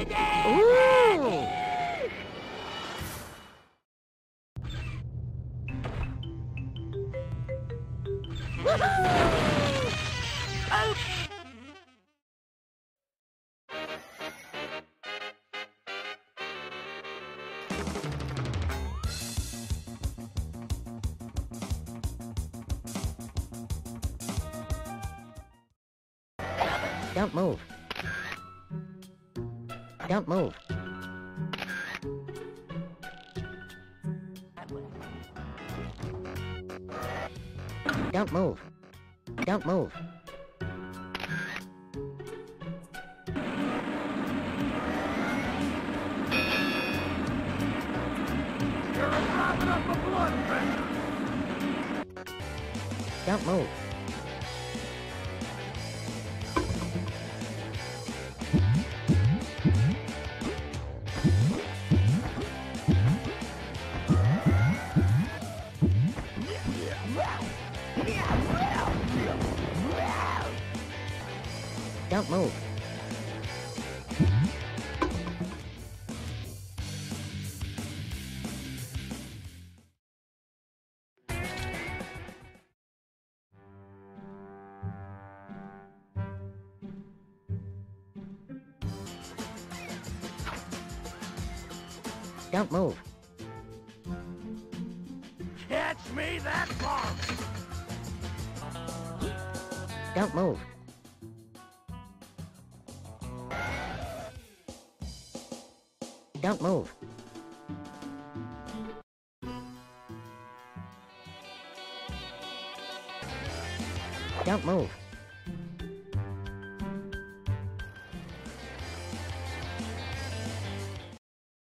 Ooh! Don't move. Don't move. Don't move. Don't move. You're wrapping up a blood pressure. Don't move. Don't move. Don't move. Catch me that bomb. Don't move. Don't move. Don't move.